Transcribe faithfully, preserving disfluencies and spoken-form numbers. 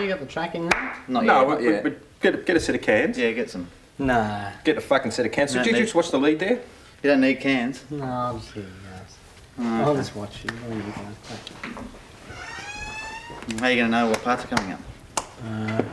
you got the tracking there? Not no, yet, but, not yet. but get, get a set of cans. Yeah, get some. Nah. Get a fucking set of cans. So, No, Juice, need- what's the lead there? You don't need cans. No, I'll just hear you guys. Oh, I'll okay. just watch you. What are you doing? How are you going to know what parts are coming up? Uh,